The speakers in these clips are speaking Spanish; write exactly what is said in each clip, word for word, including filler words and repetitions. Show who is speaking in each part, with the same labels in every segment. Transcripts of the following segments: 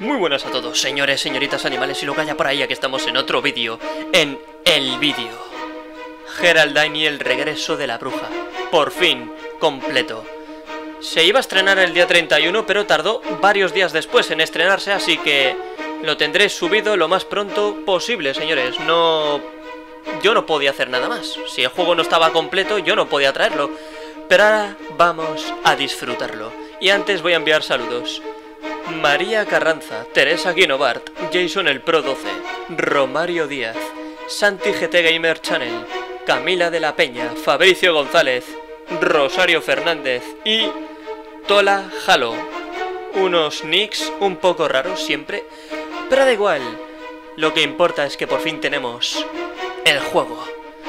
Speaker 1: Muy buenas a todos, señores, señoritas, animales y lo que haya por ahí, aquí estamos en otro vídeo, en el vídeo. Geraldine y el regreso de la bruja, por fin, completo. Se iba a estrenar el día treinta y uno, pero tardó varios días después en estrenarse, así que lo tendré subido lo más pronto posible, señores. No... Yo no podía hacer nada más. Si el juego no estaba completo, yo no podía traerlo. Pero ahora vamos a disfrutarlo. Y antes voy a enviar saludos. María Carranza, Teresa Guinovart, Jason el Pro doce, Romario Díaz, Santi G T Gamer Channel, Camila de la Peña, Fabricio González, Rosario Fernández y Tola Halo. Unos nicks un poco raros siempre, pero da igual. Lo que importa es que por fin tenemos el juego.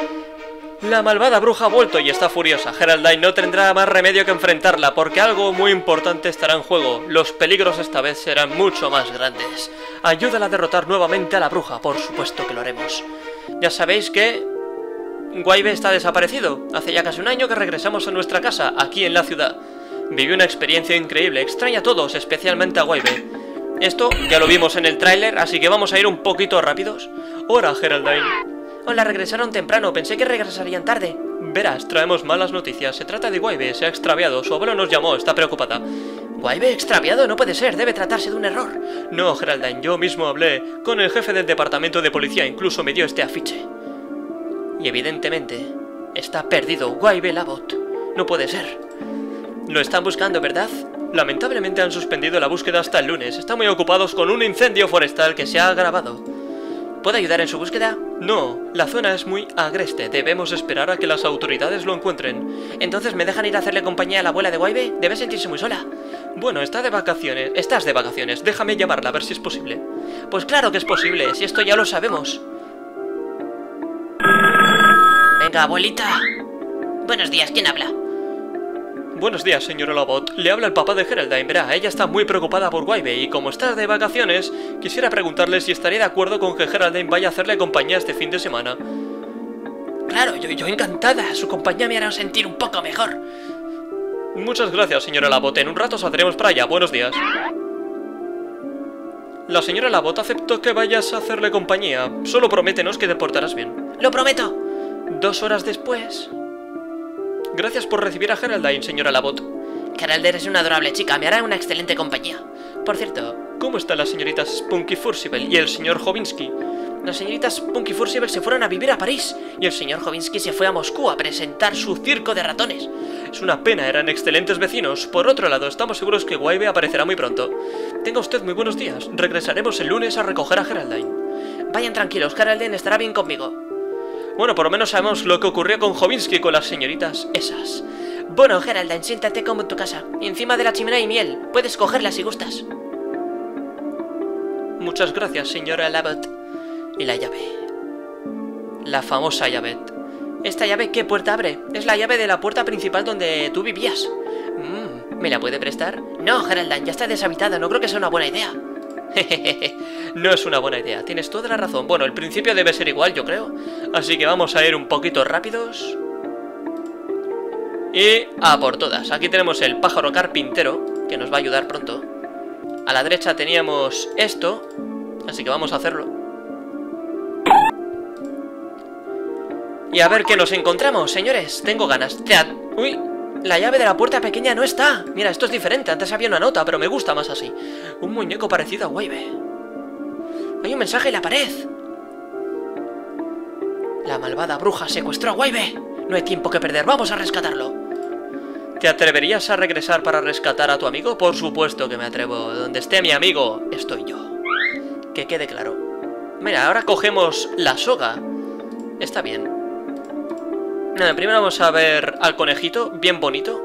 Speaker 1: La malvada bruja ha vuelto y está furiosa. Geraldine no tendrá más remedio que enfrentarla, porque algo muy importante estará en juego. Los peligros esta vez serán mucho más grandes. Ayúdala a derrotar nuevamente a la bruja, por supuesto que lo haremos. Ya sabéis que... Waibe está desaparecido. Hace ya casi un año que regresamos a nuestra casa, aquí en la ciudad. Viví una experiencia increíble, extraña a todos, especialmente a Waibe. Esto ya lo vimos en el tráiler, así que vamos a ir un poquito rápidos. Hola, Geraldine. Hola, regresaron temprano, pensé que regresarían tarde. Verás, traemos malas noticias. Se trata de Waibe, se ha extraviado. Su abuelo nos llamó, está preocupada. ¿Waibe extraviado? No puede ser, debe tratarse de un error. No, Geraldine, yo mismo hablé con el jefe del departamento de policía, incluso me dio este afiche. Y evidentemente, está perdido Waibe Labot. No puede ser. Lo están buscando, ¿verdad? Lamentablemente han suspendido la búsqueda hasta el lunes. Están muy ocupados con un incendio forestal que se ha agravado. ¿Puedo ayudar en su búsqueda? No, la zona es muy agreste. Debemos esperar a que las autoridades lo encuentren. ¿Entonces me dejan ir a hacerle compañía a la abuela de Waibe? Debe sentirse muy sola. Bueno, está de vacaciones. Estás de vacaciones. Déjame llamarla a ver si es posible. Pues claro que es posible, si esto ya lo sabemos. Venga, abuelita. Buenos días, ¿quién habla? Buenos días, señora Labot. Le habla el papá de Geraldine. Verá, ella está muy preocupada por Waibe y como está de vacaciones, quisiera preguntarle si estaría de acuerdo con que Geraldine vaya a hacerle compañía este fin de semana. Claro, yo, yo encantada. Su compañía me hará sentir un poco mejor. Muchas gracias, señora Labot. En un rato saldremos para allá. Buenos días. La señora Labot aceptó que vayas a hacerle compañía. Solo prométenos que te portarás bien. ¡Lo prometo! Dos horas después... Gracias por recibir a Geraldine, señora Labot. Geraldine es una adorable chica, me hará una excelente compañía. Por cierto, ¿cómo están las señoritas Spunky Furcivel y el señor Jovinsky? Las señoritas Spunky Furcivel se fueron a vivir a París y el señor Jovinsky se fue a Moscú a presentar su circo de ratones. Es una pena, eran excelentes vecinos. Por otro lado, estamos seguros que Waibe aparecerá muy pronto. Tenga usted muy buenos días. Regresaremos el lunes a recoger a Geraldine. Vayan tranquilos, Geraldine estará bien conmigo. Bueno, por lo menos sabemos lo que ocurrió con Jovinsky con las señoritas esas. Bueno, Geraldine, siéntate como en tu casa. Encima de la chimenea hay miel. Puedes cogerla si gustas. Muchas gracias, señora Labot. Y la llave. La famosa llave. ¿Esta llave qué puerta abre? Es la llave de la puerta principal donde tú vivías. Mm, ¿me la puede prestar? No, Geraldine, ya está deshabitada. No creo que sea una buena idea. Jejeje, no es una buena idea, tienes toda la razón. Bueno, el principio debe ser igual, yo creo. Así que vamos a ir un poquito rápidos. Y a por todas. Aquí tenemos el pájaro carpintero, que nos va a ayudar pronto. A la derecha teníamos esto, así que vamos a hacerlo. Y a ver qué nos encontramos, señores. Tengo ganas. Uy, la llave de la puerta pequeña no está. Mira, esto es diferente. Antes había una nota, pero me gusta más así. Un muñeco parecido a Waibe. Hay un mensaje en la pared. La malvada bruja secuestró a Waibe. No hay tiempo que perder. Vamos a rescatarlo. ¿Te atreverías a regresar para rescatar a tu amigo? Por supuesto que me atrevo. Donde esté mi amigo, estoy yo. Que quede claro. Mira, ahora cogemos la soga. Está bien. Nada, primero vamos a ver al conejito, bien bonito.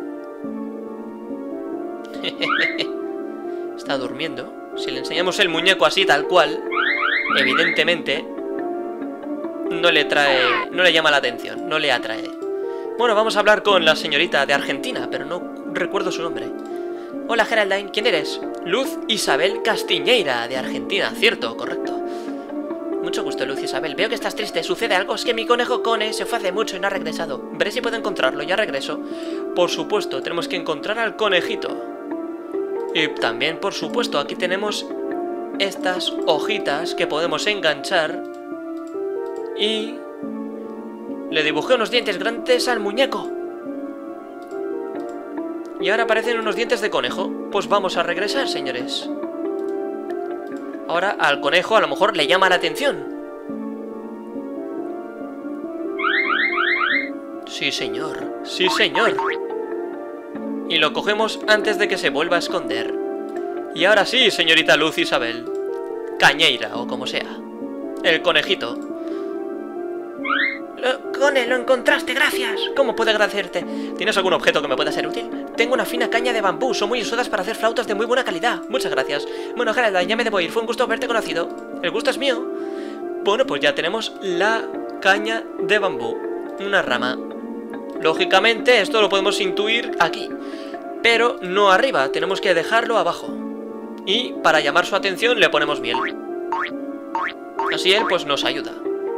Speaker 1: Está durmiendo. Si le enseñamos el muñeco así, tal cual, evidentemente no le trae, no le llama la atención, no le atrae. Bueno, vamos a hablar con la señorita de Argentina, pero no recuerdo su nombre. Hola, Geraldine, ¿quién eres? Luz Isabel Castiñeira, de Argentina, cierto, correcto. Mucho gusto, Luz Isabel. Veo que estás triste. ¿Sucede algo? Es que mi conejo Cone se fue hace mucho y no ha regresado. Veré si puedo encontrarlo. Ya regreso. Por supuesto, tenemos que encontrar al conejito. Y también, por supuesto, aquí tenemos estas hojitas que podemos enganchar. Y le dibujé unos dientes grandes al muñeco. Y ahora aparecen unos dientes de conejo. Pues vamos a regresar, señores. Ahora al conejo a lo mejor le llama la atención. Sí, señor. Sí, señor. Y lo cogemos antes de que se vuelva a esconder. Y ahora sí, señorita Luz Isabel. Cañeira, o como sea. El conejito. Lo, Cone, lo encontraste, gracias. ¿Cómo puedo agradecerte? ¿Tienes algún objeto que me pueda ser útil? Tengo una fina caña de bambú, son muy usadas para hacer flautas de muy buena calidad. Muchas gracias. Bueno, Geralda, ya me debo ir, fue un gusto haberte conocido. El gusto es mío. Bueno, pues ya tenemos la caña de bambú. Una rama. Lógicamente, esto lo podemos intuir aquí. Pero no arriba, tenemos que dejarlo abajo. Y para llamar su atención le ponemos miel. Así él pues nos ayuda.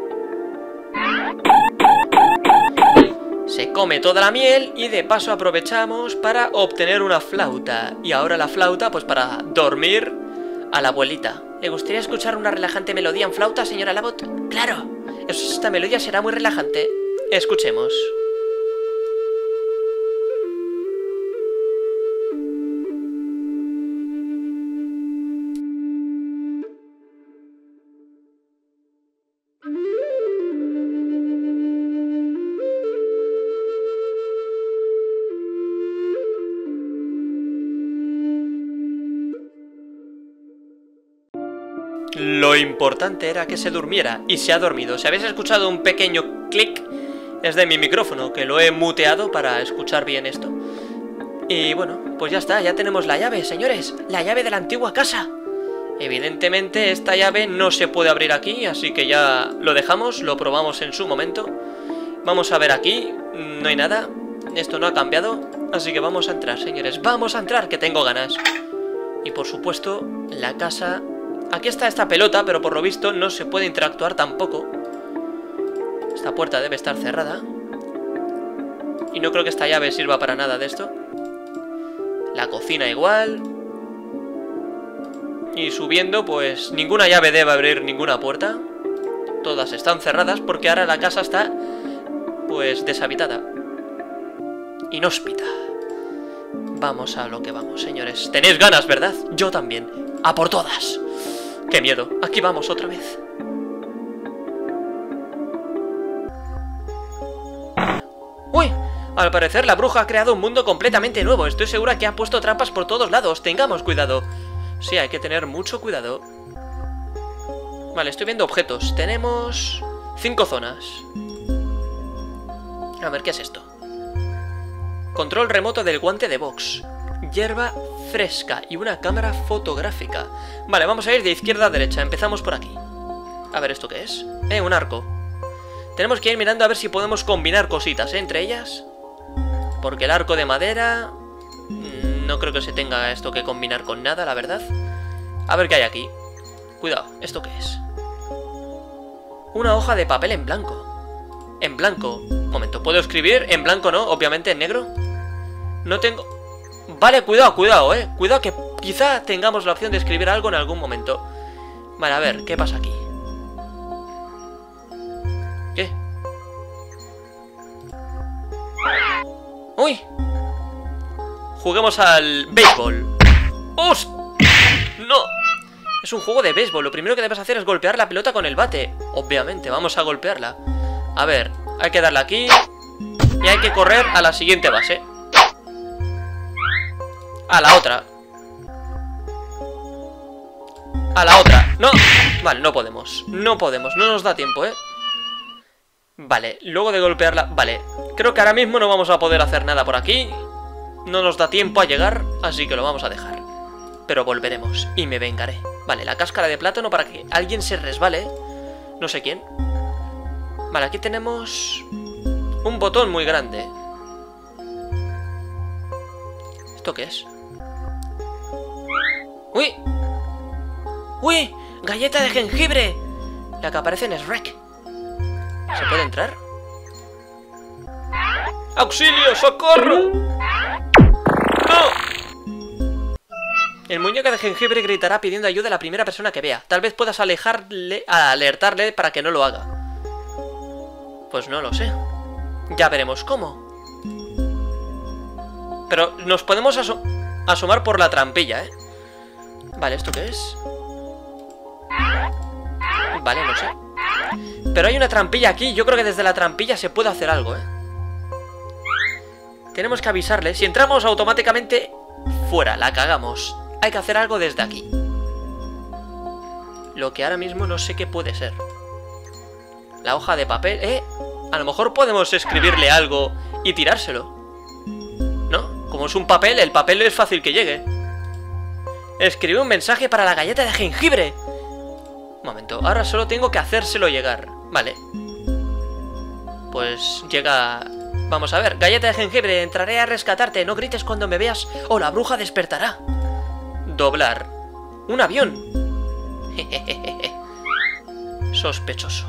Speaker 1: Se come toda la miel y de paso aprovechamos para obtener una flauta. Y ahora la flauta pues para dormir a la abuelita. ¿Le gustaría escuchar una relajante melodía en flauta, señora Labot? ¡Claro! Esta melodía será muy relajante. Escuchemos. Lo importante era que se durmiera, y se ha dormido. Si habéis escuchado un pequeño clic, es de mi micrófono, que lo he muteado para escuchar bien esto. Y bueno, pues ya está, ya tenemos la llave, señores. La llave de la antigua casa. Evidentemente esta llave no se puede abrir aquí, así que ya lo dejamos, lo probamos en su momento. Vamos a ver aquí, no hay nada. Esto no ha cambiado, así que vamos a entrar, señores. Vamos a entrar, que tengo ganas. Y por supuesto, la casa... Aquí está esta pelota, pero por lo visto no se puede interactuar tampoco. Esta puerta debe estar cerrada. Y no creo que esta llave sirva para nada de esto. La cocina igual. Y subiendo, pues ninguna llave debe abrir ninguna puerta. Todas están cerradas porque ahora la casa está, pues, deshabitada. Inhóspita. Vamos a lo que vamos, señores. Tenéis ganas, ¿verdad? Yo también. ¡A por todas! ¡Qué miedo! Aquí vamos otra vez. ¡Uy! Al parecer la bruja ha creado un mundo completamente nuevo. Estoy segura que ha puesto trampas por todos lados. Tengamos cuidado. Sí, hay que tener mucho cuidado. Vale, estoy viendo objetos. Tenemos... cinco zonas. A ver, ¿qué es esto? Control remoto del guante de box. Hierba fresca y una cámara fotográfica. Vale, vamos a ir de izquierda a derecha. Empezamos por aquí. A ver, ¿esto qué es? Eh, un arco. Tenemos que ir mirando a ver si podemos combinar cositas, ¿eh? Entre ellas. Porque el arco de madera... No creo que se tenga esto que combinar con nada, la verdad. A ver qué hay aquí. Cuidado, ¿esto qué es? Una hoja de papel en blanco. En blanco. Un momento, ¿puedo escribir? En blanco no, obviamente en negro. No tengo... Vale, cuidado, cuidado, eh. Cuidado que quizá tengamos la opción de escribir algo en algún momento. Vale, a ver, ¿qué pasa aquí? ¿Qué? ¡Uy! Juguemos al béisbol. ¡Host! ¡No! Es un juego de béisbol. Lo primero que debes hacer es golpear la pelota con el bate. Obviamente, vamos a golpearla. A ver, hay que darle aquí. Y hay que correr a la siguiente base. A la otra. A la otra. ¡No! Vale, no podemos. No podemos. No nos da tiempo, ¿eh? Vale, luego de golpearla... Vale, creo que ahora mismo no vamos a poder hacer nada por aquí. No nos da tiempo a llegar, así que lo vamos a dejar. Pero volveremos y me vengaré. Vale, la cáscara de plátano para que alguien se resbale. No sé quién. Vale, aquí tenemos... un botón muy grande. ¿Esto qué es? ¡Uy! ¡Uy! ¡Galleta de jengibre! La que aparece en Shrek. ¿Se puede entrar? ¡Auxilio! ¡Socorro! ¡No! El muñeco de jengibre gritará pidiendo ayuda a la primera persona que vea. Tal vez puedas alejarle, alertarle para que no lo haga. Pues no lo sé. Ya veremos cómo. Pero nos podemos aso asomar por la trampilla, ¿eh? Vale, ¿esto qué es? Vale, no sé. Pero hay una trampilla aquí. Yo creo que desde la trampilla se puede hacer algo, ¿eh? Tenemos que avisarle. Si entramos automáticamente, fuera, la cagamos. Hay que hacer algo desde aquí. Lo que ahora mismo no sé qué puede ser. La hoja de papel, ¿eh? A lo mejor podemos escribirle algo y tirárselo. ¿No? Como es un papel, el papel es fácil que llegue. Escribe un mensaje para la galleta de jengibre. Un momento, ahora solo tengo que hacérselo llegar. Vale. Pues llega... Vamos a ver, galleta de jengibre, entraré a rescatarte. No grites cuando me veas o la bruja despertará. Doblar. Un avión. Sospechoso.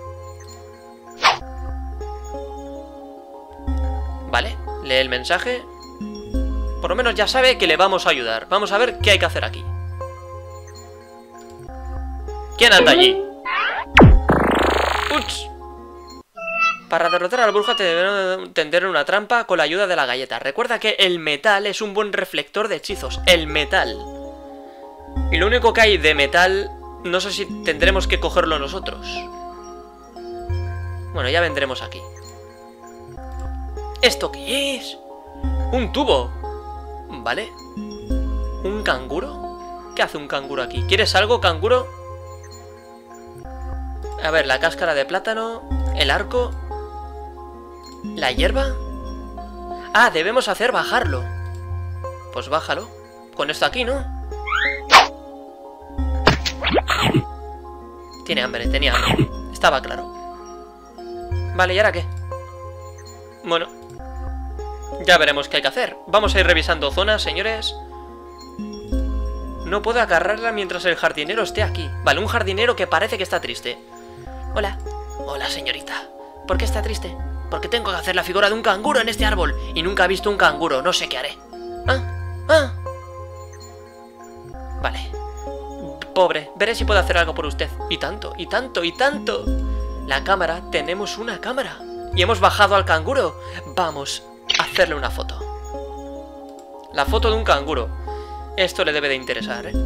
Speaker 1: Vale, lee el mensaje. Por lo menos ya sabe que le vamos a ayudar. Vamos a ver qué hay que hacer aquí. ¿Quién anda allí? Uch. Para derrotar a la bruja te deberán tender una trampa con la ayuda de la galleta. Recuerda que el metal es un buen reflector de hechizos. El metal. Y lo único que hay de metal, no sé si tendremos que cogerlo nosotros. Bueno, ya vendremos aquí. ¿Esto qué es? Un tubo. Vale. ¿Un canguro? ¿Qué hace un canguro aquí? ¿Quieres algo, canguro? A ver, la cáscara de plátano. El arco. ¿La hierba? Ah, debemos hacer bajarlo. Pues bájalo. Con esto aquí, ¿no? Tiene hambre, tenía hambre. Estaba claro. Vale, ¿y ahora qué? Bueno, ya veremos qué hay que hacer. Vamos a ir revisando zonas, señores. No puedo agarrarla mientras el jardinero esté aquí. Vale, un jardinero que parece que está triste. Hola. Hola, señorita. ¿Por qué está triste? Porque tengo que hacer la figura de un canguro en este árbol. Y nunca he visto un canguro, no sé qué haré. Ah, ah. Vale. Pobre, veré si puedo hacer algo por usted. Y tanto, y tanto, y tanto. La cámara, tenemos una cámara. Y hemos bajado al canguro. Vamos a hacerle una foto. La foto de un canguro. Esto le debe de interesar, ¿eh?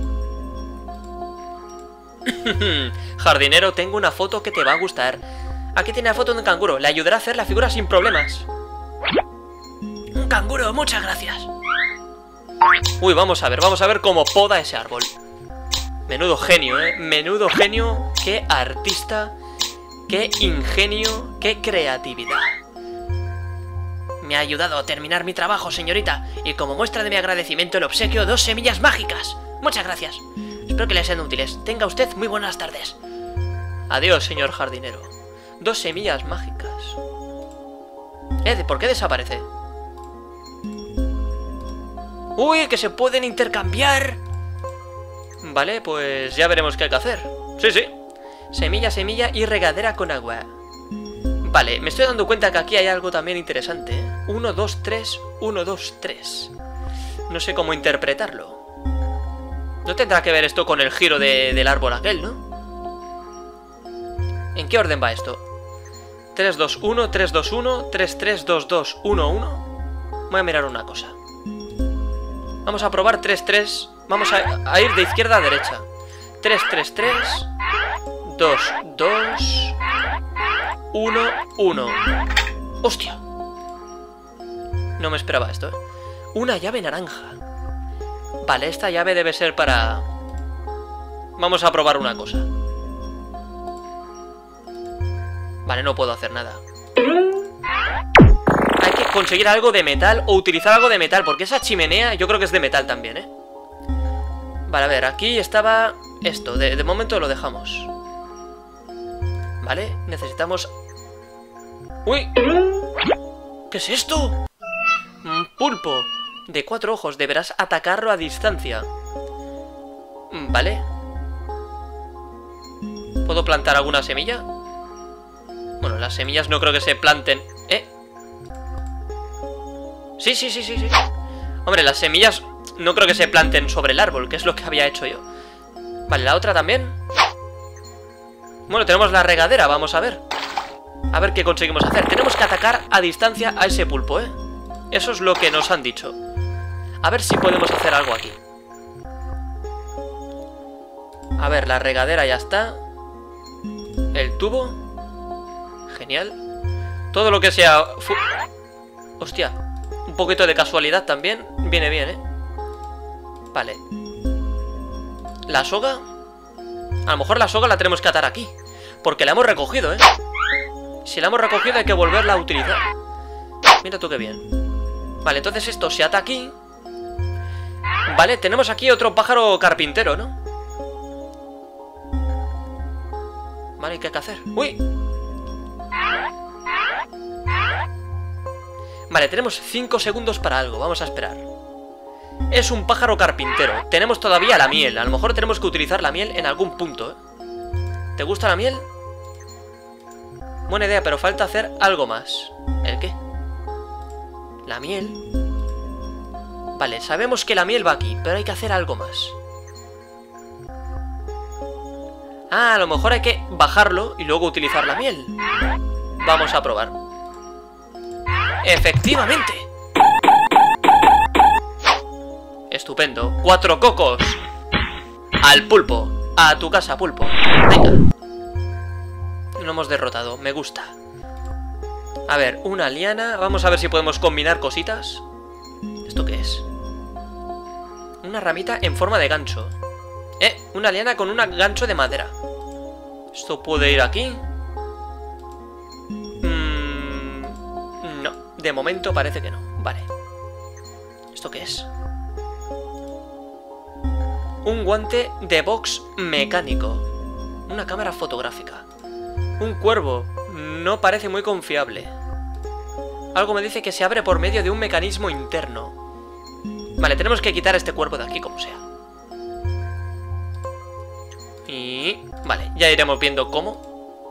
Speaker 1: Jardinero, tengo una foto que te va a gustar. Aquí tiene la foto de un canguro. Le ayudará a hacer la figura sin problemas. Un canguro, muchas gracias. Uy, vamos a ver, vamos a ver cómo poda ese árbol. Menudo genio, ¿eh? Menudo genio. Qué artista. Qué ingenio. Qué creatividad. Me ha ayudado a terminar mi trabajo, señorita. Y como muestra de mi agradecimiento le obsequio dos semillas mágicas. Muchas gracias. Espero que les sean útiles. Tenga usted muy buenas tardes. Adiós, señor jardinero. Dos semillas mágicas. Eh, ¿por qué desaparece? Uy, que se pueden intercambiar. Vale, pues ya veremos qué hay que hacer. Sí, sí. Semilla, semilla y regadera con agua. Vale, me estoy dando cuenta que aquí hay algo también interesante. uno, dos, tres, uno, dos, tres. No sé cómo interpretarlo. No tendrá que ver esto con el giro de, del árbol aquel, ¿no? ¿En qué orden va esto? tres, dos, uno, tres, dos, uno, tres, tres, dos, dos, uno, uno. Voy a mirar una cosa. Vamos a probar tres, tres. Vamos a, a ir de izquierda a derecha. tres, tres, tres. dos, dos. uno, uno. ¡Hostia! No me esperaba esto, ¿eh? Una llave naranja. Vale, esta llave debe ser para... Vamos a probar una cosa. Vale, no puedo hacer nada. Hay que conseguir algo de metal o utilizar algo de metal, porque esa chimenea yo creo que es de metal también, ¿eh? Vale, a ver, aquí estaba esto. De, de momento lo dejamos. Vale, necesitamos... ¡Uy! ¿Qué es esto? Un pulpo de cuatro ojos. Deberás atacarlo a distancia. Vale. ¿Puedo plantar alguna semilla? Bueno, las semillas no creo que se planten. ¿Eh? Sí, sí, sí, sí, sí. Hombre, las semillas No creo que se planten sobre el árbol, que es lo que había hecho yo. Vale, la otra también. Bueno, tenemos la regadera, vamos a ver. A ver qué conseguimos hacer. Tenemos que atacar a distancia a ese pulpo, ¿eh? Eso es lo que nos han dicho. A ver si podemos hacer algo aquí. A ver, la regadera ya está. El tubo. Genial. Todo lo que sea... Fu Hostia. Un poquito de casualidad también. Viene bien, ¿eh? Vale. La soga. A lo mejor la soga la tenemos que atar aquí. Porque la hemos recogido, ¿eh? Si la hemos recogido hay que volverla a utilizar. Mira tú qué bien. Vale, entonces esto se ata aquí. Vale, tenemos aquí otro pájaro carpintero, ¿no? Vale, ¿qué hay que hacer? ¡Uy! Vale, tenemos cinco segundos para algo. Vamos a esperar. Es un pájaro carpintero. Tenemos todavía la miel. A lo mejor tenemos que utilizar la miel en algún punto, ¿eh? ¿Te gusta la miel? Buena idea, pero falta hacer algo más. ¿El qué? La miel. Vale, sabemos que la miel va aquí, pero hay que hacer algo más. Ah, a lo mejor hay que bajarlo y luego utilizar la miel. Vamos a probar. ¡Efectivamente! Estupendo. ¡Cuatro cocos! Al pulpo. A tu casa, pulpo. Venga. Lo hemos derrotado. Me gusta. A ver, una liana. Vamos a ver si podemos combinar cositas. ¿Esto qué es? Una ramita en forma de gancho. Eh, una liana con un gancho de madera. ¿Esto puede ir aquí? Mm, no, de momento parece que no. Vale. ¿Esto qué es? Un guante de box mecánico. Una cámara fotográfica. Un cuervo. No parece muy confiable. Algo me dice que se abre por medio de un mecanismo interno. Vale, tenemos que quitar este cuervo de aquí como sea. Y... vale, ya iremos viendo cómo.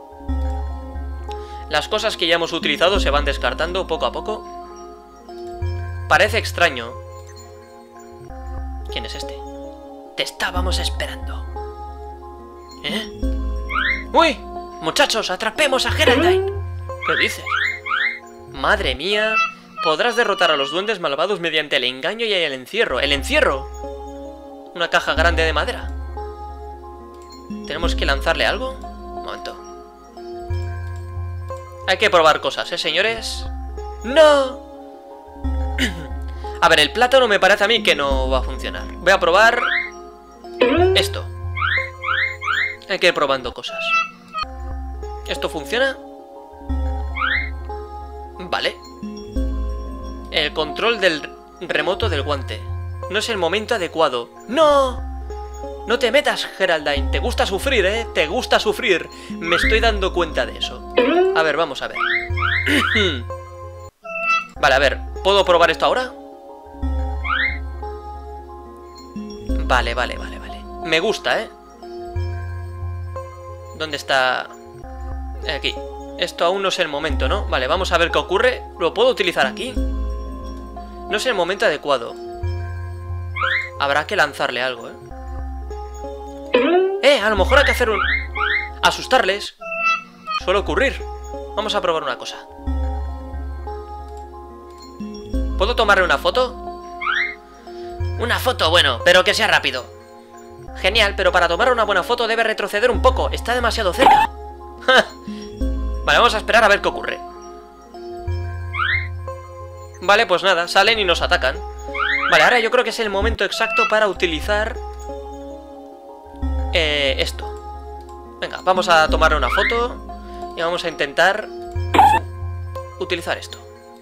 Speaker 1: Las cosas que ya hemos utilizado se van descartando poco a poco. Parece extraño. ¿Quién es este? Te estábamos esperando. ¿Eh? ¡Uy! Muchachos, atrapemos a Geraldine. ¿Qué dices? Madre mía. Podrás derrotar a los duendes malvados mediante el engaño y el encierro. ¡El encierro! Una caja grande de madera. ¿Tenemos que lanzarle algo? Un momento. Hay que probar cosas, ¿eh, señores? ¡No! A ver, el plátano me parece a mí que no va a funcionar. Voy a probar... esto. Hay que ir probando cosas. ¿Esto funciona? Vale. El control del remoto del guante. No es el momento adecuado. ¡No! No te metas, Geraldine. Te gusta sufrir, ¿eh? Te gusta sufrir. Me estoy dando cuenta de eso. A ver, vamos a ver. Vale, a ver. ¿Puedo probar esto ahora? Vale, vale, vale, vale. Me gusta, ¿eh? ¿Dónde está? Aquí. Esto aún no es el momento, ¿no? Vale, vamos a ver qué ocurre. ¿Lo puedo utilizar aquí? No es el momento adecuado. Habrá que lanzarle algo, ¿eh? ¡Eh! A lo mejor hay que hacer un... asustarles. Suele ocurrir. Vamos a probar una cosa. ¿Puedo tomarle una foto? Una foto, bueno, pero que sea rápido. Genial, pero para tomar una buena foto debe retroceder un poco. Está demasiado cerca. Vale, vamos a esperar a ver qué ocurre. Vale, pues nada, salen y nos atacan. Vale, ahora yo creo que es el momento exacto para utilizar... Eh, esto. Venga, vamos a tomar una foto y vamos a intentar utilizar esto.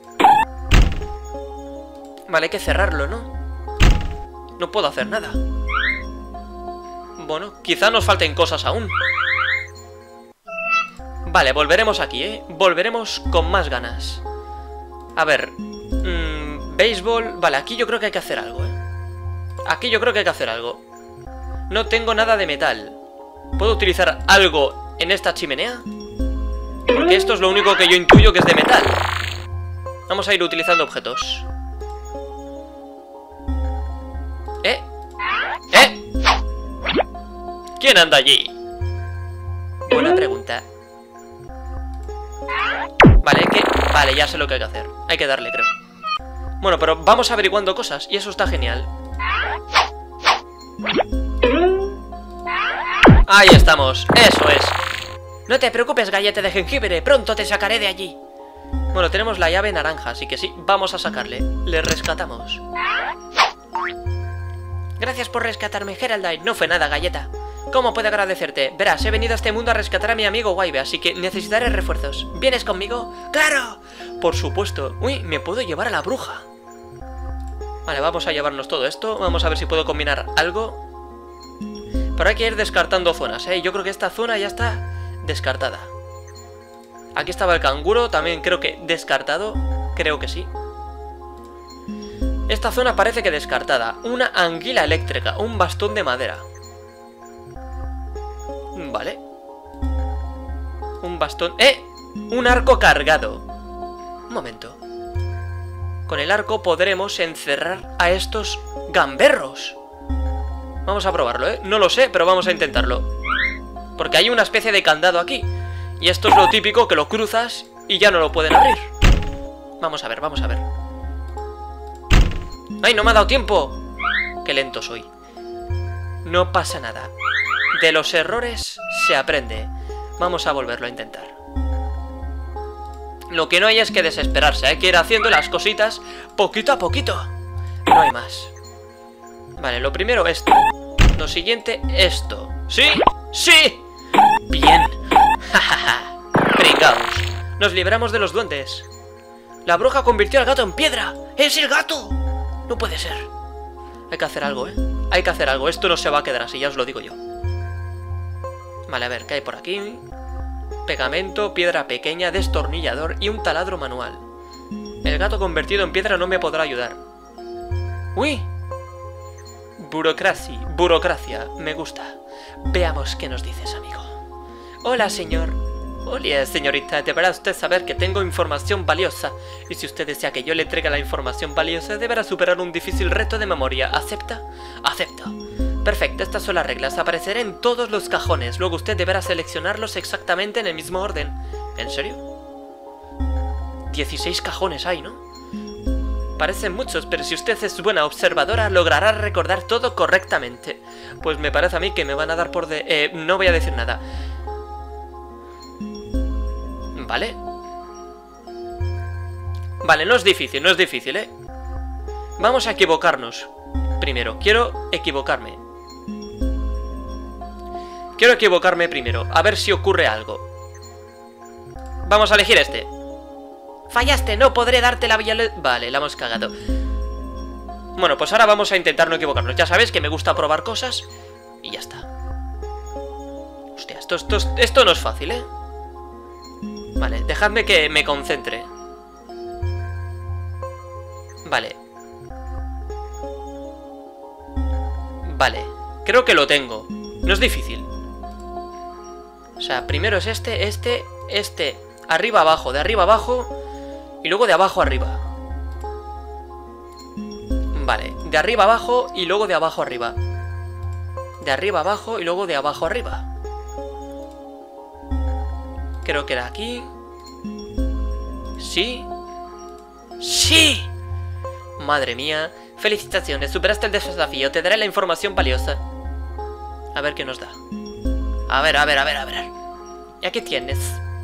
Speaker 1: Vale, hay que cerrarlo, ¿no? No puedo hacer nada. Bueno, quizá nos falten cosas aún. Vale, volveremos aquí, ¿eh? Volveremos con más ganas. A ver... Mmm, béisbol... Vale, aquí yo creo que hay que hacer algo, ¿eh? Aquí yo creo que hay que hacer algo. No tengo nada de metal. ¿Puedo utilizar algo en esta chimenea? Porque esto es lo único que yo intuyo que es de metal. Vamos a ir utilizando objetos. ¿Quién anda allí? Buena pregunta. Vale, hay que... Vale, ya sé lo que hay que hacer. Hay que darle, creo. Bueno, pero vamos averiguando cosas y eso está genial. Ahí estamos, eso es. No te preocupes, galleta de jengibre, pronto te sacaré de allí. Bueno, tenemos la llave naranja, así que sí, vamos a sacarle. Le rescatamos. Gracias por rescatarme, Geraldine. No fue nada, galleta. ¿Cómo puedo agradecerte? Verás, he venido a este mundo a rescatar a mi amigo Waibe, así que necesitaré refuerzos. ¿Vienes conmigo? ¡Claro! Por supuesto. Uy, me puedo llevar a la bruja. Vale, vamos a llevarnos todo esto. Vamos a ver si puedo combinar algo. Pero hay que ir descartando zonas, ¿eh? Yo creo que esta zona ya está descartada. Aquí estaba el canguro, también creo que descartado. Creo que sí. Esta zona parece que descartada. Una anguila eléctrica, un bastón de madera. Vale. Un bastón... ¡Eh! Un arco cargado. Un momento. Con el arco podremos encerrar a estos gamberros. Vamos a probarlo, ¿eh? No lo sé, pero vamos a intentarlo. Porque hay una especie de candado aquí. Y esto es lo típico, que lo cruzas y ya no lo pueden abrir. Vamos a ver, vamos a ver. ¡Ay, no me ha dado tiempo! ¡Qué lento soy! No pasa nada. De los errores se aprende. Vamos a volverlo a intentar. Lo que no hay es que desesperarse. Hay que ir haciendo las cositas poquito a poquito. No hay más. Vale, lo primero esto. Lo siguiente, esto. ¿Sí? ¡Sí! ¡Bien! ¡Jajaja! ¡Pringaos! Nos libramos de los duendes. La bruja convirtió al gato en piedra. ¡Es el gato! No puede ser. Hay que hacer algo, ¿eh? Hay que hacer algo. Esto no se va a quedar así, ya os lo digo yo. Vale, a ver, ¿qué hay por aquí? Pegamento, piedra pequeña, destornillador y un taladro manual. El gato convertido en piedra no me podrá ayudar. ¡Uy! Burocracia, burocracia, me gusta. Veamos qué nos dices, amigo. Hola, señor. Hola, señorita, deberá usted saber que tengo información valiosa. Y si usted desea que yo le entregue la información valiosa, deberá superar un difícil reto de memoria. ¿Acepta? Acepto. Perfecto, estas son las reglas. Aparecerá en todos los cajones. Luego usted deberá seleccionarlos exactamente en el mismo orden. ¿En serio? dieciséis cajones hay, ¿no? Parecen muchos, pero si usted es buena observadora, logrará recordar todo correctamente. Pues me parece a mí que me van a dar por de... Eh, no voy a decir nada. Vale. Vale, no es difícil, no es difícil, ¿eh? Vamos a equivocarnos. Primero, quiero equivocarme. Quiero equivocarme primero, a ver si ocurre algo. Vamos a elegir este. Fallaste, no podré darte la violencia. Vale, la hemos cagado. Bueno, pues ahora vamos a intentar no equivocarnos. Ya sabéis que me gusta probar cosas. Y ya está. Hostia, esto, esto, esto no es fácil, ¿eh? Vale, dejadme que me concentre. Vale. Vale, creo que lo tengo. No es difícil. O sea, primero es este, este, este. Arriba, abajo, de arriba, abajo. Y luego de abajo, arriba. Vale, de arriba, abajo y luego de abajo, arriba. De arriba, abajo y luego de abajo, arriba. Creo que era aquí. ¿Sí? ¡Sí! Madre mía. Felicitaciones, superaste el desafío. Te daré la información valiosa. A ver qué nos da. A ver, a ver, a ver, a ver. ¿Y aquí tienes?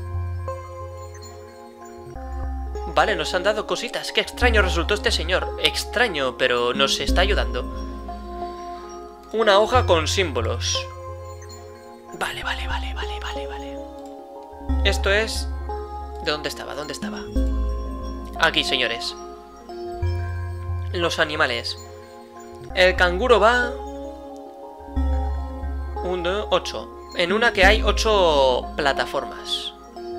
Speaker 1: Vale, nos han dado cositas. Qué extraño resultó este señor. Extraño, pero nos está ayudando. Una hoja con símbolos. Vale, vale, vale, vale, vale, vale. Esto es... ¿De dónde estaba? ¿Dónde estaba? Aquí, señores. Los animales. El canguro va... Uno, ocho. En una que hay ocho plataformas.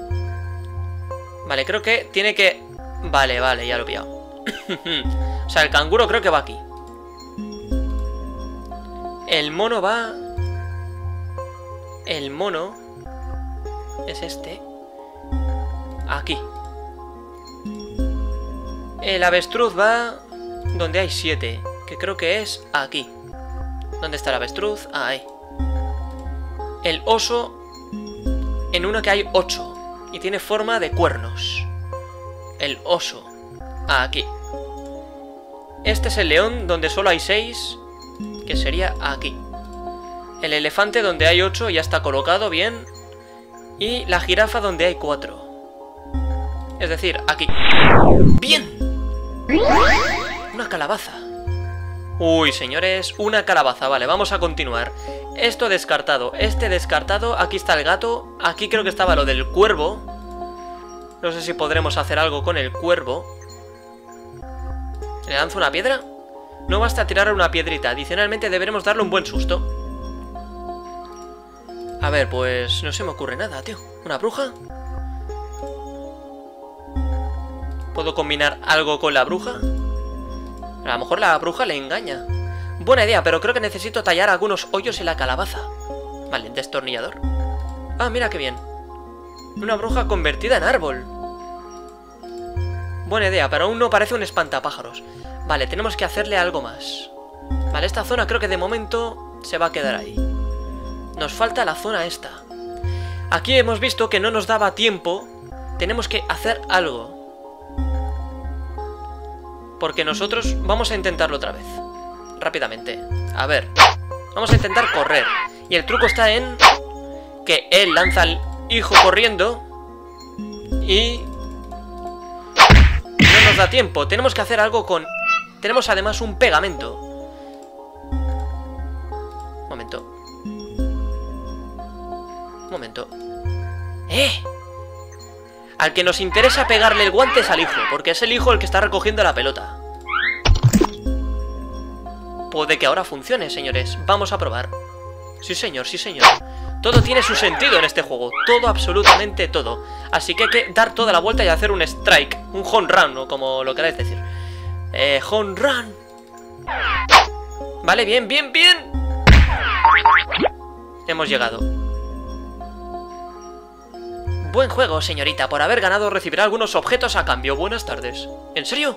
Speaker 1: Vale, creo que tiene que... Vale, vale, ya lo he pillado. O sea, el canguro creo que va aquí. El mono va... El mono... Es este. Aquí. El avestruz va... Donde hay siete. Que creo que es aquí. ¿Dónde está el avestruz? Ah, ahí. el oso en uno que hay ocho. Y tiene forma de cuernos. El oso. Aquí. Este es el león donde solo hay seis. Que sería aquí. El elefante donde hay ocho ya está colocado bien. Y la jirafa donde hay cuatro. Es decir, aquí. ¡Bien! Una calabaza. Uy, señores, una calabaza. Vale, vamos a continuar. Esto descartado, este descartado. Aquí está el gato. Aquí creo que estaba lo del cuervo. No sé si podremos hacer algo con el cuervo. ¿Le lanzo una piedra? No basta tirar una piedrita. Adicionalmente deberemos darle un buen susto. A ver, pues no se me ocurre nada, tío. ¿Una bruja? ¿Puedo combinar algo con la bruja? A lo mejor la bruja le engaña. Buena idea, pero creo que necesito tallar algunos hoyos en la calabaza. Vale, destornillador. Ah, mira qué bien. Una bruja convertida en árbol. Buena idea, pero aún no parece un espantapájaros. Vale, tenemos que hacerle algo más. Vale, esta zona creo que de momento se va a quedar ahí. Nos falta la zona esta. Aquí hemos visto que no nos daba tiempo. Tenemos que hacer algo. Porque nosotros vamos a intentarlo otra vez. Rápidamente. A ver. Vamos a intentar correr. Y el truco está en que él lanza al hijo corriendo. Y no nos da tiempo. Tenemos que hacer algo con... Tenemos además un pegamento. Momento. Momento. ¡Eh! Al que nos interesa pegarle el guante es al hijo, porque es el hijo el que está recogiendo la pelota. Puede que ahora funcione, señores. Vamos a probar. Sí, señor, sí, señor. Todo tiene su sentido en este juego. Todo, absolutamente todo. Así que hay que dar toda la vuelta y hacer un strike. Un home run, o como lo queráis decir. Eh, home run. Vale, bien, bien, bien. Hemos llegado. Buen juego, señorita. Por haber ganado recibirá algunos objetos a cambio. Buenas tardes. ¿En serio?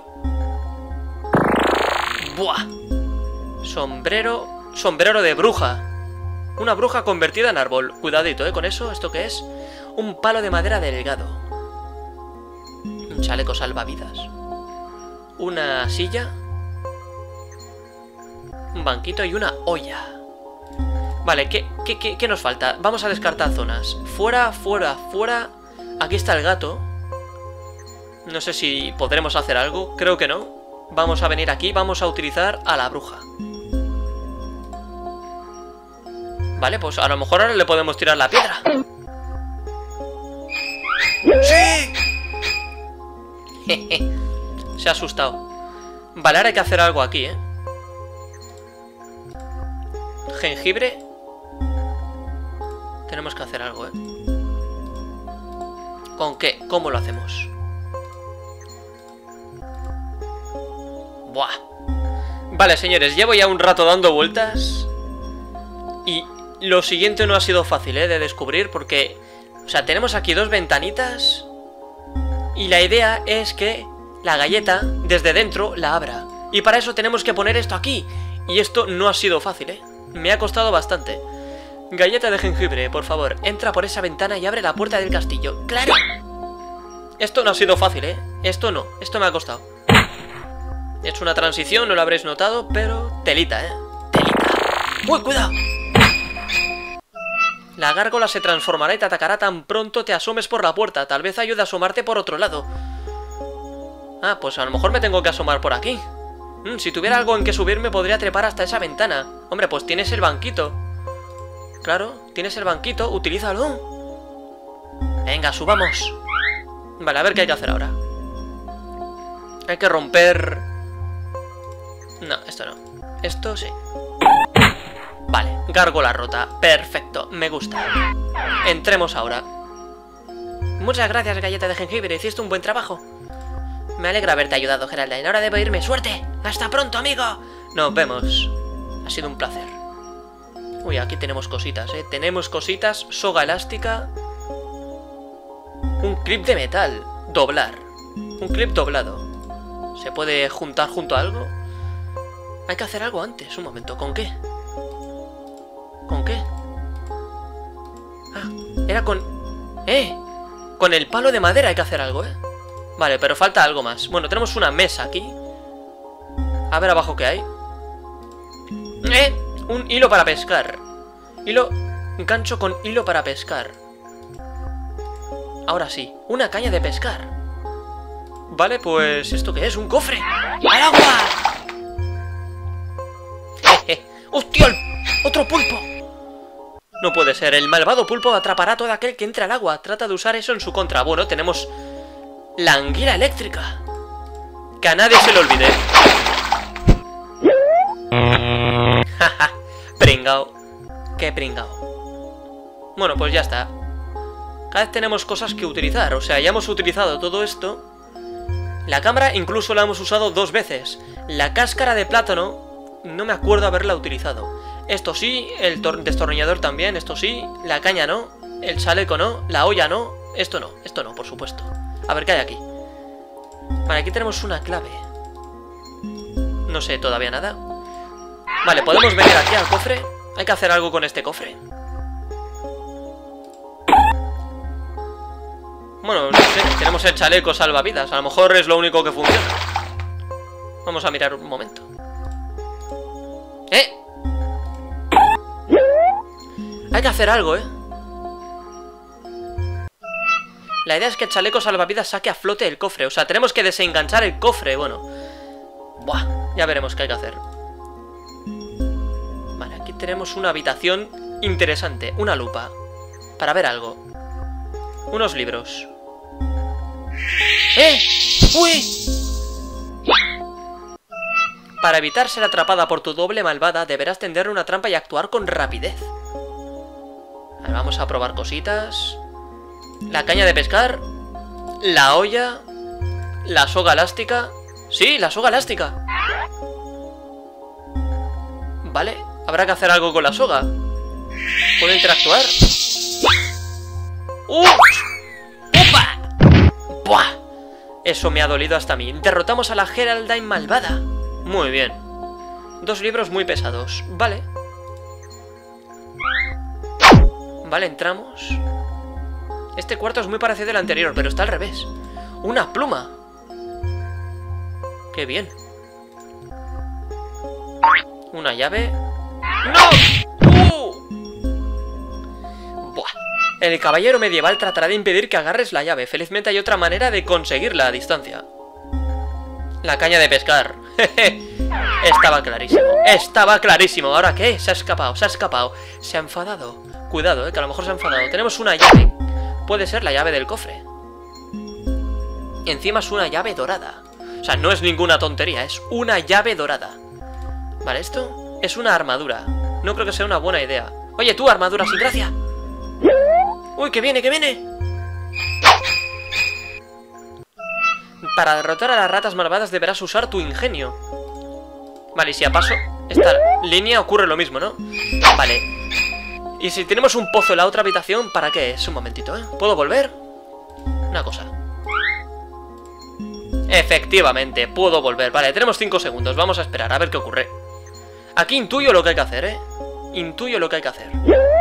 Speaker 1: Buah. Sombrero... Sombrero de bruja. Una bruja convertida en árbol. Cuidadito, ¿eh? Con eso. ¿Esto qué es? Un palo de madera delgado. Un chaleco salvavidas. Una silla. Un banquito y una olla. Vale, ¿qué, qué, qué, qué nos falta? Vamos a descartar zonas. Fuera, fuera, fuera. Aquí está el gato. No sé si podremos hacer algo. Creo que no. Vamos a venir aquí. Vamos a utilizar a la bruja. Vale, pues a lo mejor ahora le podemos tirar la piedra. ¡Sí! Se ha asustado. Vale, ahora hay que hacer algo aquí, ¿eh? Jengibre. Tenemos que hacer algo, ¿eh? ¿Con qué? ¿Cómo lo hacemos? Buah. Vale, señores, llevo ya un rato dando vueltas. Y lo siguiente no ha sido fácil, ¿eh? De descubrir, porque... O sea, tenemos aquí dos ventanitas. Y la idea es que la galleta, desde dentro, la abra. Y para eso tenemos que poner esto aquí. Y esto no ha sido fácil, ¿eh? Me ha costado bastante. Galleta de jengibre, por favor, entra por esa ventana y abre la puerta del castillo. ¡Claro! Esto no ha sido fácil, ¿eh? Esto no, esto me ha costado. He hecho una transición, no lo habréis notado, pero telita, ¿eh? Telita. ¡Uy, cuidado! La gárgola se transformará y te atacará tan pronto te asomes por la puerta. Tal vez ayude a asomarte por otro lado. Ah, pues a lo mejor me tengo que asomar por aquí. Mm, si tuviera algo en que subirme podría trepar hasta esa ventana. Hombre, pues tienes el banquito. Claro, tienes el banquito, utilízalo. Venga, subamos. Vale, a ver qué hay que hacer ahora. Hay que romper... No, esto no. Esto sí. Vale, gárgola rota. Perfecto, me gusta. Entremos ahora. Muchas gracias, galleta de jengibre. Hiciste un buen trabajo. Me alegra haberte ayudado, Geraldine. Ahora debo irme. ¡Suerte! ¡Hasta pronto, amigo! Nos vemos. Ha sido un placer. Uy, aquí tenemos cositas, ¿eh? Tenemos cositas. Soga elástica. Un clip de metal. Doblar. Un clip doblado. ¿Se puede juntar junto a algo? Hay que hacer algo antes. Un momento. ¿Con qué? ¿Con qué? Era con... ¡Eh! Con el palo de madera hay que hacer algo, ¿eh? Vale, pero falta algo más. Bueno, tenemos una mesa aquí. A ver abajo qué hay. ¡Eh! Un hilo para pescar. Hilo... Un gancho con hilo para pescar. Ahora sí, una caña de pescar. Vale, pues... ¿esto qué es? ¡Un cofre! ¡Al agua! ¡Jeje! ¡Hostia! ¡Otro pulpo! No puede ser, el malvado pulpo atrapará a todo aquel que entre al agua. Trata de usar eso en su contra. Bueno, tenemos la anguila eléctrica. Que a nadie se le olvide. Jaja, pringao. Qué pringao. Bueno, pues ya está. Cada vez tenemos cosas que utilizar. O sea, ya hemos utilizado todo esto. La cámara incluso la hemos usado dos veces. La cáscara de plátano no me acuerdo haberla utilizado. Esto sí, el destornillador también, esto sí, la caña no, el chaleco no, la olla no, esto no, esto no, por supuesto. A ver qué hay aquí. Vale, aquí tenemos una clave. No sé todavía nada. Vale, podemos venir aquí al cofre. Hay que hacer algo con este cofre. Bueno, no sé, tenemos el chaleco salvavidas. A lo mejor es lo único que funciona. Vamos a mirar un momento. ¡Eh! Hay que hacer algo, ¿eh? La idea es que el chaleco salvavidas saque a flote el cofre. O sea, tenemos que desenganchar el cofre. Bueno. Buah, ya veremos qué hay que hacer. Vale, aquí tenemos una habitación interesante. Una lupa. Para ver algo. Unos libros. ¡Eh! ¡Uy! Para evitar ser atrapada por tu doble malvada, deberás tender una trampa y actuar con rapidez. A ver, vamos a probar cositas. La caña de pescar. La olla. La soga elástica. Sí, la soga elástica. Vale, habrá que hacer algo con la soga. ¿Puedo interactuar? ¡Uh! ¡Upa! ¡Buah! Eso me ha dolido hasta a mí. Derrotamos a la Geraldine malvada. Muy bien. Dos libros muy pesados. Vale. Vale, entramos. Este cuarto es muy parecido al anterior, pero está al revés. ¡Una pluma! ¡Qué bien! Una llave. ¡No! ¡Uh! ¡Buah! El caballero medieval tratará de impedir que agarres la llave. Felizmente hay otra manera de conseguirla a distancia. La caña de pescar. Estaba clarísimo. Estaba clarísimo. ¿Ahora qué? Se ha escapado, se ha escapado. Se ha enfadado. Cuidado, eh, que a lo mejor se ha enfadado. Tenemos una llave. Puede ser la llave del cofre. Y encima es una llave dorada. O sea, no es ninguna tontería. Es una llave dorada. Vale, esto es una armadura. No creo que sea una buena idea. Oye, tú, armadura sin gracia. Uy, que viene, que viene. Para derrotar a las ratas malvadas deberás usar tu ingenio. Vale, y si a paso esta línea ocurre lo mismo, ¿no? Vale. Y si tenemos un pozo en la otra habitación, ¿para qué es? Un momentito, ¿eh? ¿Puedo volver? Una cosa. Efectivamente, puedo volver. Vale, tenemos cinco segundos. Vamos a esperar, a ver qué ocurre. Aquí intuyo lo que hay que hacer, ¿eh? Intuyo lo que hay que hacer.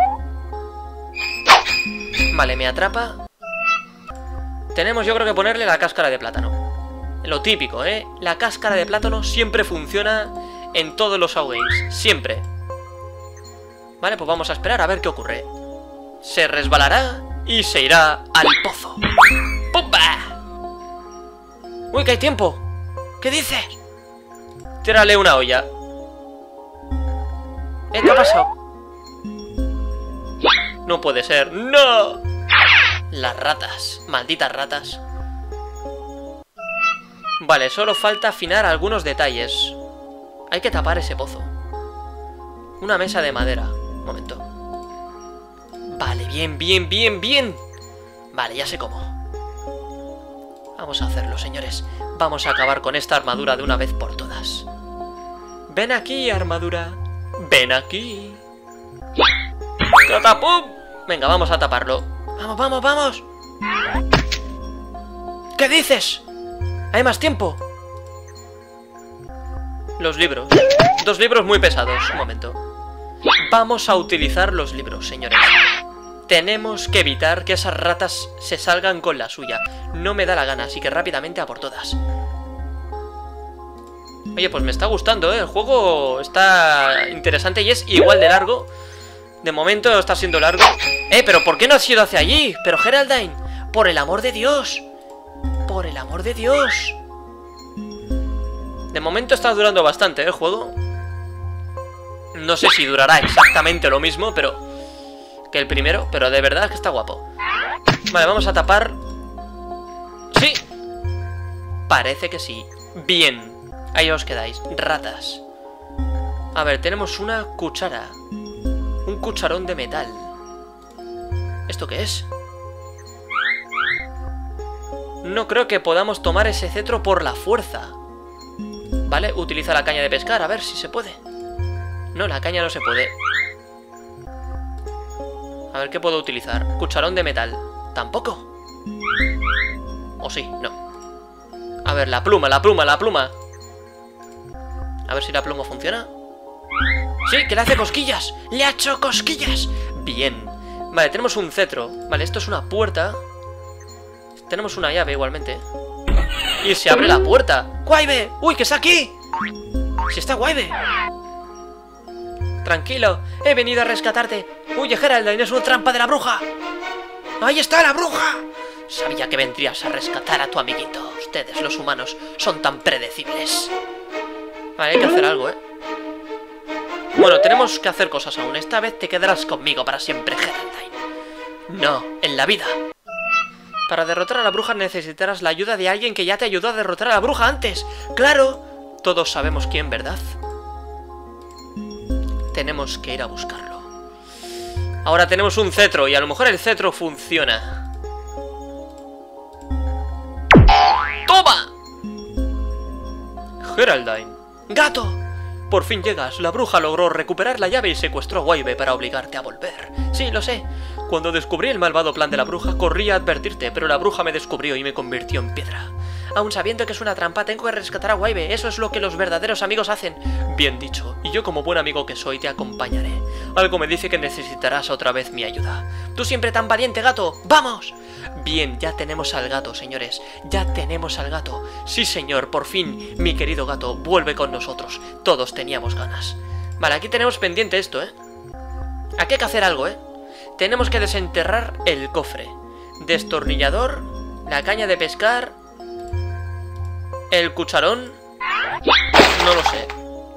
Speaker 1: Vale, me atrapa. Tenemos, yo creo que ponerle la cáscara de plátano. Lo típico, ¿eh? La cáscara de plátano siempre funciona en todos los outgames. Siempre. Vale, pues vamos a esperar a ver qué ocurre. Se resbalará y se irá al pozo. ¡Pumba! ¡Uy, que hay tiempo! ¿Qué dices? Tírale una olla. ¿Eh? ¿Qué ha pasado? No puede ser. ¡No! Las ratas. Malditas ratas. Vale, solo falta afinar algunos detalles. Hay que tapar ese pozo. Una mesa de madera. Un momento. Vale, bien, bien, bien, bien. Vale, ya sé cómo. Vamos a hacerlo, señores. Vamos a acabar con esta armadura de una vez por todas. Ven aquí, armadura. Ven aquí. ¡Catapum! Venga, vamos a taparlo. ¡Vamos, vamos, vamos! ¿Qué dices? ¿Hay más tiempo? Los libros. Dos libros muy pesados. Un momento. Vamos a utilizar los libros, señores. Tenemos que evitar que esas ratas se salgan con la suya. No me da la gana, así que rápidamente a por todas. Oye, pues me está gustando, ¿eh? El juego está interesante y es igual de largo. De momento está siendo largo. Eh, pero ¿por qué no has ido hacia allí? Pero Geraldine, por el amor de Dios. Por el amor de Dios. De momento está durando bastante, ¿eh? El juego. No sé si durará exactamente lo mismo, pero... que el primero, pero de verdad que está guapo. Vale, vamos a tapar. ¡Sí! Parece que sí. Bien. Ahí os quedáis. Ratas. A ver, tenemos una cuchara. Un cucharón de metal. ¿Esto qué es? No creo que podamos tomar ese cetro por la fuerza. Vale, utiliza la caña de pescar, a ver si se puede. No, la caña no se puede. A ver, ¿qué puedo utilizar? Cucharón de metal. ¿Tampoco? ¿O sí? No. A ver, la pluma, la pluma, la pluma. A ver si la pluma funciona. ¡Sí, que le hace cosquillas! ¡Le ha hecho cosquillas! Bien. Vale, tenemos un cetro. Vale, esto es una puerta. Tenemos una llave igualmente. Y se abre la puerta. ¡Waibe! ¡Uy, que está aquí! ¡Si está Waibe! Tranquilo, he venido a rescatarte. ¡Huye, Geraldine! ¡Es una trampa de la bruja! ¡Ahí está la bruja! Sabía que vendrías a rescatar a tu amiguito. Ustedes, los humanos, son tan predecibles. Vale, hay que hacer algo, ¿eh? Bueno, tenemos que hacer cosas aún. Esta vez te quedarás conmigo para siempre, Geraldine. No, en la vida. Para derrotar a la bruja necesitarás la ayuda de alguien que ya te ayudó a derrotar a la bruja antes. ¡Claro! Todos sabemos quién, ¿verdad? Tenemos que ir a buscarlo. Ahora tenemos un cetro y a lo mejor el cetro funciona. ¡Toma! Geraldine. ¡Gato! Por fin llegas. La bruja logró recuperar la llave y secuestró a Waibe para obligarte a volver. Sí, lo sé. Cuando descubrí el malvado plan de la bruja, corrí a advertirte, pero la bruja me descubrió y me convirtió en piedra. Aun sabiendo que es una trampa, tengo que rescatar a Waibe. Eso es lo que los verdaderos amigos hacen. Bien dicho. Y yo, como buen amigo que soy, te acompañaré. Algo me dice que necesitarás otra vez mi ayuda. Tú siempre tan valiente, gato. ¡Vamos! Bien, ya tenemos al gato, señores. Ya tenemos al gato. Sí, señor, por fin, mi querido gato, vuelve con nosotros. Todos teníamos ganas. Vale, aquí tenemos pendiente esto, ¿eh? Aquí hay que hacer algo, ¿eh? Tenemos que desenterrar el cofre. Destornillador, la caña de pescar, el cucharón. No lo sé.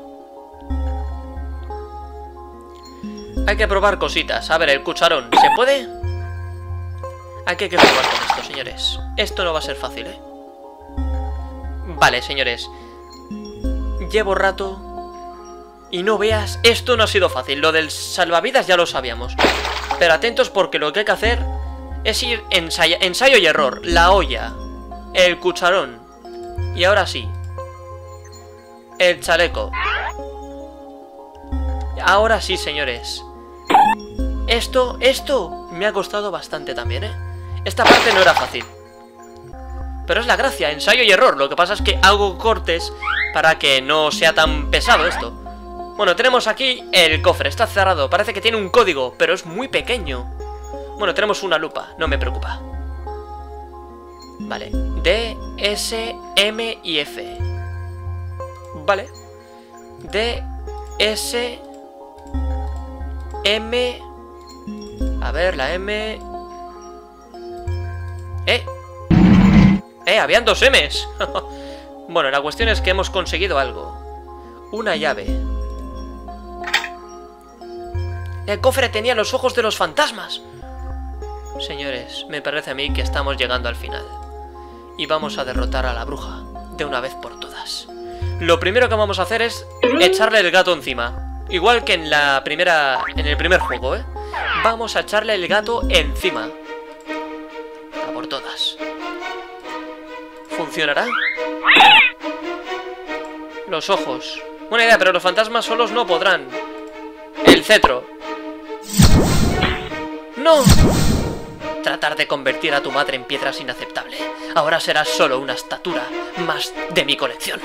Speaker 1: Hay que probar cositas. A ver, el cucharón, ¿se puede? Aquí hay que probar con esto, señores. Esto no va a ser fácil, ¿eh? Vale, señores. Llevo rato y no veas, esto no ha sido fácil. Lo del salvavidas ya lo sabíamos. Pero atentos porque lo que hay que hacer es ir ensayo, ensayo y error. La olla, el cucharón y ahora sí, el chaleco. Ahora sí, señores. Esto, esto me ha costado bastante también, ¿eh? Esta parte no era fácil. Pero es la gracia, ensayo y error. Lo que pasa es que hago cortes para que no sea tan pesado esto. Bueno, tenemos aquí el cofre, está cerrado. Parece que tiene un código, pero es muy pequeño. Bueno, tenemos una lupa, no me preocupa. Vale, D, S, M y F. Vale. D, S, M. A ver, la M. ¡Eh! ¡Eh! Habían dos M's. Bueno, la cuestión es que hemos conseguido algo. Una llave. El cofre tenía los ojos de los fantasmas. Señores, me parece a mí que estamos llegando al final. Y vamos a derrotar a la bruja de una vez por todas. Lo primero que vamos a hacer es echarle el gato encima. Igual que en la primera. En el primer juego, ¿eh? Vamos a echarle el gato encima. A por todas. ¿Funcionará? Los ojos. Buena idea, pero los fantasmas solos no podrán. El cetro. ¡No! Tratar de convertir a tu madre en piedra es inaceptable. Ahora serás solo una estatura más de mi colección.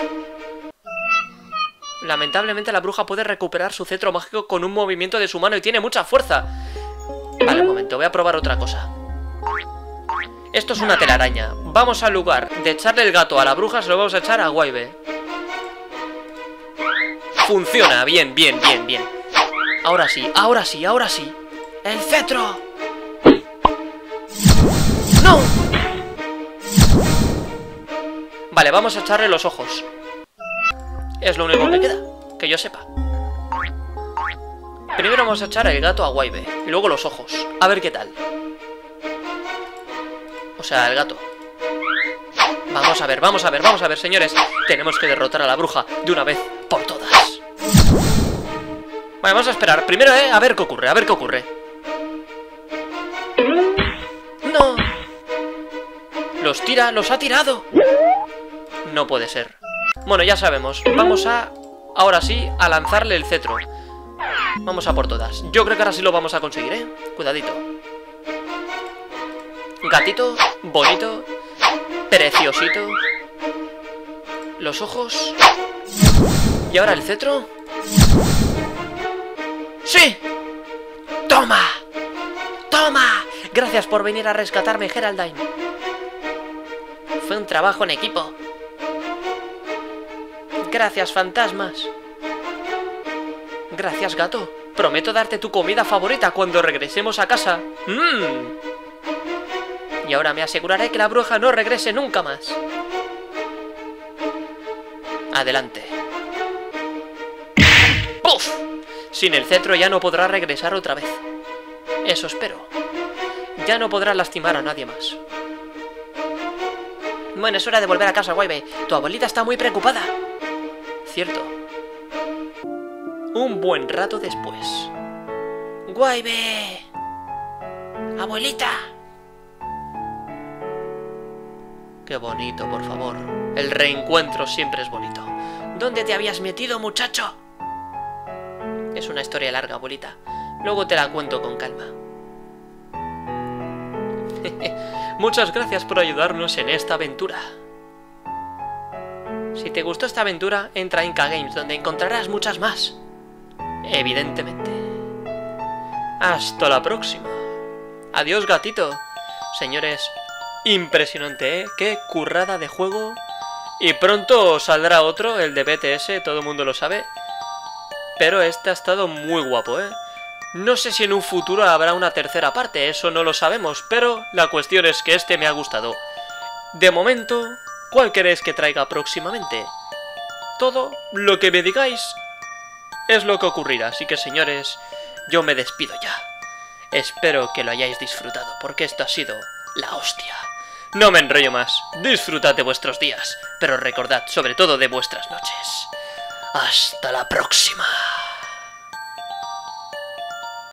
Speaker 1: Lamentablemente la bruja puede recuperar su cetro mágico con un movimiento de su mano y tiene mucha fuerza. Vale, un momento, voy a probar otra cosa. Esto es una telaraña. Vamos al lugar de echarle el gato a la bruja, se lo vamos a echar a Waibe. Funciona, bien, bien, bien, bien. Ahora sí, ahora sí, ahora sí. ¡El cetro! ¡No! Vale, vamos a echarle los ojos. Es lo único que queda, que yo sepa. Primero vamos a echar el gato a Waibe y luego los ojos. A ver qué tal. O sea, el gato. Vamos a ver, vamos a ver, vamos a ver, señores. Tenemos que derrotar a la bruja de una vez por todas. Vale, vamos a esperar. Primero, eh, a ver qué ocurre, a ver qué ocurre. ¡No! ¿Los tira? ¿Los ha tirado? No puede ser. Bueno, ya sabemos. Vamos a, ahora sí, a lanzarle el cetro. Vamos a por todas. Yo creo que ahora sí lo vamos a conseguir, ¿eh? Cuidadito. Gatito, bonito, preciosito. Los ojos. ¿Y ahora el cetro? ¡Sí! ¡Toma! ¡Toma! Gracias por venir a rescatarme, Geraldine. Fue un trabajo en equipo. Gracias, fantasmas. Gracias, gato. Prometo darte tu comida favorita cuando regresemos a casa. ¡Mmm! Y ahora me aseguraré que la bruja no regrese nunca más. Adelante. ¡Puf! Sin el cetro ya no podrá regresar otra vez. Eso espero. Ya no podrá lastimar a nadie más. Bueno, es hora de volver a casa, Waibe. Tu abuelita está muy preocupada. Cierto. Un buen rato después. ¡Waibe! ¡Abuelita! Qué bonito, por favor. El reencuentro siempre es bonito. ¿Dónde te habías metido, muchacho? Es una historia larga, abuelita. Luego te la cuento con calma. Muchas gracias por ayudarnos en esta aventura. Si te gustó esta aventura, entra a Inca Games, donde encontrarás muchas más. Evidentemente. Hasta la próxima. Adiós, gatito. Señores, impresionante, ¿eh? Qué currada de juego. Y pronto saldrá otro, el de B T S, todo el mundo lo sabe. Pero este ha estado muy guapo, ¿eh? No sé si en un futuro habrá una tercera parte, eso no lo sabemos, pero la cuestión es que este me ha gustado. De momento, ¿cuál queréis que traiga próximamente? Todo lo que me digáis es lo que ocurrirá, así que señores, yo me despido ya. Espero que lo hayáis disfrutado, porque esto ha sido la hostia. No me enrollo más, disfrutad de vuestros días, pero recordad sobre todo de vuestras noches. Hasta la próxima.